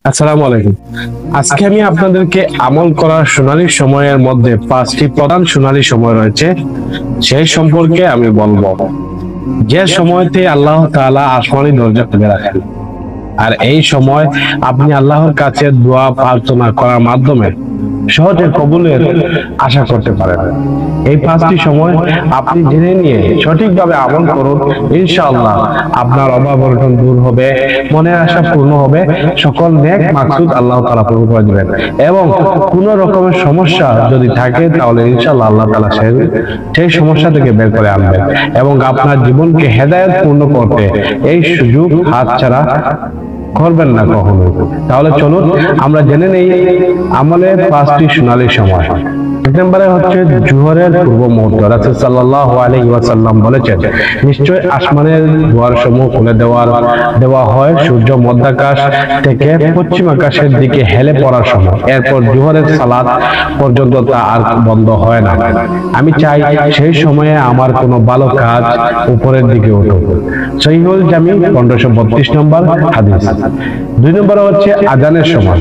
আসসালামু আলাইকুম। আজকে আমি আপনাদেরকে আমল করার সোনালী সময়ের মধ্যে 5টি প্রধান সোনালী সময় রয়েছে, সেই সম্পর্কে আমি বলবো। যে সময়তে আল্লাহ তাআলা আসমানি দরজা খুলে রাখেন, আর এই সময় আপনি আল্লাহর কাছে দোয়া প্রার্থনা করার মাধ্যমে সহজে কবুলের আশা করতে পারেন। এই 5টি সময় আপনি জেনে নিয়ে সঠিকভাবে আমল করুন, ইনশাআল্লাহ আপনার অভাব অনটন দূর হবে, মনের আশা পূর্ণ হবে, সকল নেক মাকসুদ আল্লাহ তাআলা পূরণ করে দিবেন। এবং কোন রকমের সমস্যা যদি থাকে তাহলে ইনশাআল্লাহ আল্লাহ তাআলা সেই সমস্যা থেকে বের করে আনবেন এবং আপনার জীবনকে হেদায়েত পূর্ণ করতে এই সুযোগ হাতছাড়া করবেন না কখনো। তাহলে চলুন আমরা জেনে নেই আমলের 5টি সোনালী সময়। এক নম্বরে হচ্ছে জোহরের পূর্ব মুহূর্ত। রাসূল সাল্লাল্লাহু আলাইহি ওয়াসাল্লাম বলেছেন, নিশ্চয় আসমানের দুয়ারসমূহ খুলে দেওয়া হয় সূর্য মধ্যাকাশ থেকে পশ্চিম আকাশের দিকে হেলে পড়ার সময়। এরপর জোহরের সালাত পর্যন্ত তা আর বন্ধ হয় না। আমি চাই সেই সময়ে আমার কোনো ভালো কাজ উপরের দিকে উঠুক। সহিহুল জামি 1532 নম্বর হাদিস। 2 নম্বরে হচ্ছে আযানের সময়।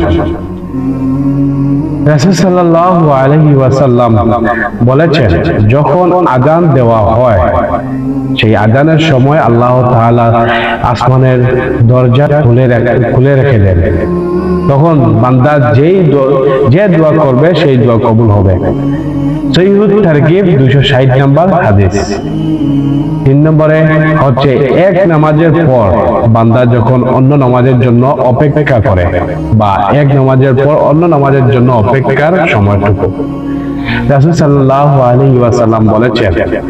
রাসূল সাল্লাল্লাহু আলাইহি ওয়াসাল্লাম বলেছেন, যখন আযান দেওয়া হয় সেই আযানের সময় আল্লাহ তাআলা আসমানের দরজা খুলে রেখে দেন। তখন বান্দা যে দোয়া করবে সেই দোয়া কবুল হবে। সহিহুত তারগীব 260 নম্বর হাদিস। 3 নম্বরে হচ্ছে এক নামাজের পর বান্দা যখন অন্য নামাজের জন্য অপেক্ষা করে বা এক নামাজের পর অন্য নামাজের জন্য অপেক্ষার সময়টুকু। রাসূল সাল্লাল্লাহু আলাইহি ওয়াসাল্লাম বলেছেন,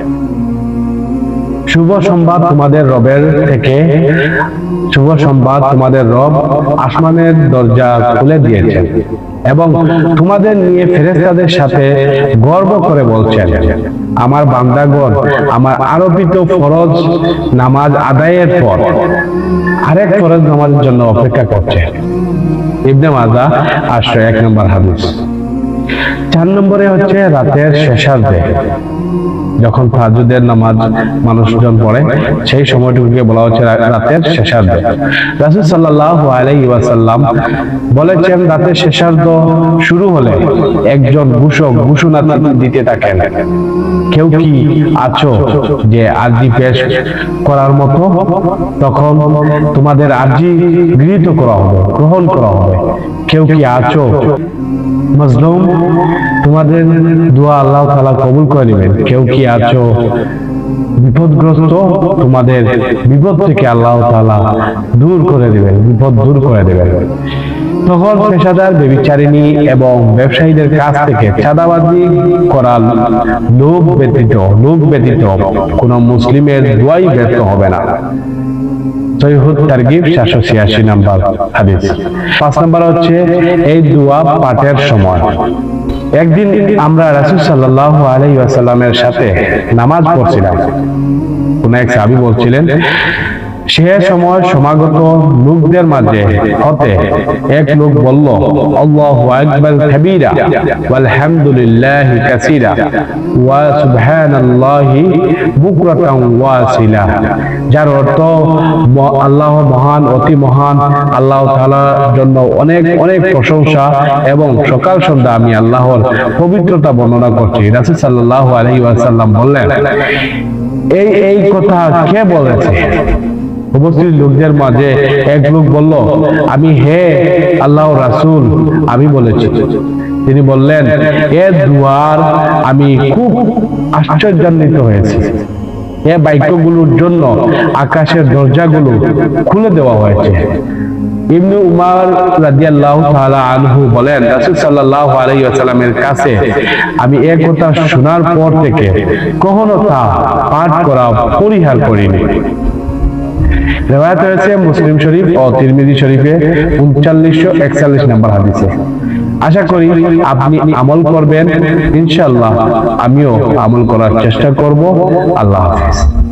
শুভ সংবাদ তোমাদের রবের থেকে, শুভ সংবাদ তোমাদের রব আসমানের দরজা খুলে দিয়েছেন এবং তোমাদের নিয়ে ফেরেশতাদের সাথে গর্ব করে বলছেন, আমার বান্দাগণ আমার আরোপিত ফরজ নামাজ আদায়ের পর আরেক ফরজ নামাজের জন্য অপেক্ষা করছে। ইবনে মাজাহ 801 নম্বর হাদিস। 4 নম্বরে হচ্ছে রাতের শেষার্ধে, যখন তাহাজ্জুদের নামাজ মানুষজন পড়ে সেই সময়টুকুকে বলা হচ্ছে রাতের শেষার্ধ। রাসূল সাল্লাল্লাহু আলাইহি ওয়াসাল্লাম বলেছেন, রাতের শেষার্ধ শুরু হলে একজন ঘোষক ঘোষণা দিতে থাকেন, কেউ কি আছো যে আরজি পেশ করার মতো? তখন তোমাদের আরজি গৃহীত করা হবে, গ্রহণ করা হবে। কেউ কি আছো মাজলুম? তোমাদের দোয়া আল্লাহ তাআলা কবুল করে নেবেন। কেউ কি আছো বিপদগ্রস্ত? তোমাদের বিপদ থেকে আল্লাহ তাআলা দূর করে দিবেন, বিপদ দূর করে দিবেন। তখন পেশাদার ব্যভিচারিণী এবং ব্যবসায়ীদের কাছ থেকে চাঁদাবাজি করা লোভ ব্যতীত কোন মুসলিমের দোয়াই ব্যর্থ হবে না। সহিহুত তারগীব 786 নম্বর হাদিস। 5 নম্বর হচ্ছে এই দোয়া পাঠের সময়। একদিন আমরা রাসূল সাল্লাল্লাহু আলাইহি ওয়াসাল্লামের সাথে নামাজ পড়ছিলাম। কোন এক সাহাবী বলছিলেন, সে সময় সমাগত লোকদের মাঝে হতে এক লোক বলল, আল্লাহু আকবার কাবীরা ওয়ালহামদুলিল্লাহি কাসীরা ওয়া সুবহানাল্লাহি বুকরাতান ওয়াসিলা, যার অর্থ আল্লাহ মহান, অতি মহান, আল্লাহ তাআলার জন্য অনেক অনেক প্রশংসা এবং সকাল সন্ধ্যা আমি আল্লাহর পবিত্রতা বর্ণনা করছি। রাসূল সাল্লাল্লাহু আলাইহি ওয়াসাল্লাম বললেন, এই কথা কে বলেছে? উপস্থিত লোকদের মাঝে এক লোক বলল, আমি হে আল্লাহর রাসূল, আমি বলেছি। তিনি বললেন, এ দুয়ার আমি খুব আশ্চর্যান্বিত হয়েছি। এ বাক্যগুলোর জন্য আকাশের দরজাগুলো খুলে দেওয়া হয়েছে। ইবনে উমর রাদিয়াল্লাহু তাআলা আনহু বলেন, রাসূল সাল্লাল্লাহু আলাইহি ওয়াসাল্লামের কাছে আমি এই কথা শোনার পর থেকে কখনো তা পাঠ করা পরিহার করিনি। রিওয়ায়াত হয়েছে মুসলিম শরীফ ও তিরমিজি শরীফে 3941 নম্বর হাদিসে। আশা করি আপনি আমল করবেন, ইনশাআল্লাহ আমিও আমল করার চেষ্টা করব। আল্লাহ হাফেজ।